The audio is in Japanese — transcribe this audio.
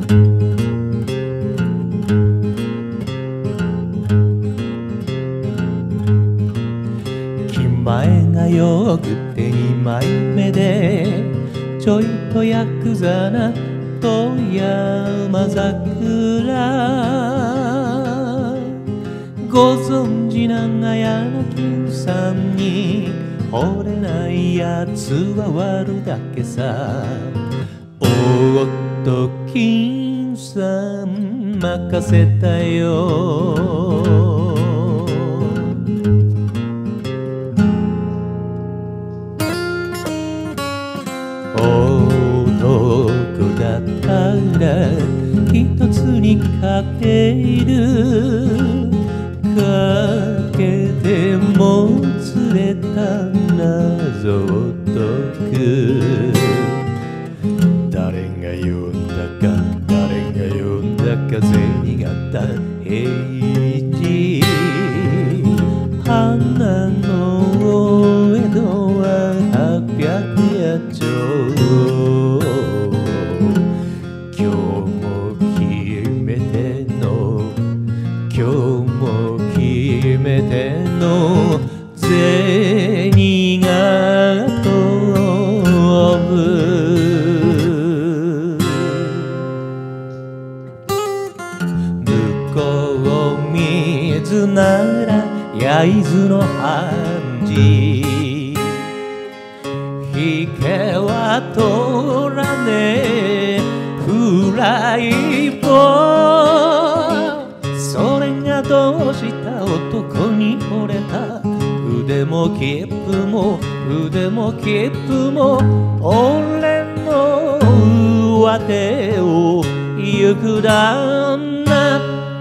前がよくて二枚目でちょいとヤクザな富山桜、ご存知長屋の金さんに惚れないやつは割るだけさ。おっと金さん任せたよ。男だったら一つにかける、かけてもつれた謎を解く。誰が呼んだか誰が呼んだか銭形平次、花の江戸は800やちょう。今日も決めての今日も決めての銭が飛ぶ。向こう水なら焼津の半次、引けは通らねえフライボー。それがどうした男に惚れた。腕も切符も腕も切符も俺の上手を行く旦那。